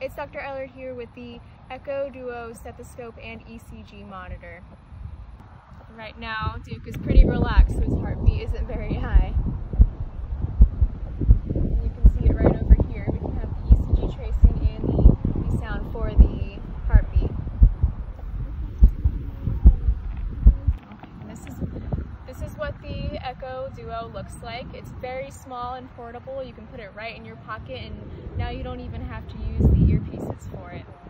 It's Dr. Ellard here with the Echo Duo stethoscope and ECG monitor. Right now, Duke is pretty relaxed, so his heartbeat isn't very high. You can see it right over here. We can have the ECG tracing and the sound for the heartbeat. And this is what the Echo Duo looks like. It's very small and portable. You can put it right in your pocket, and now you don't even have to use the earpieces for it.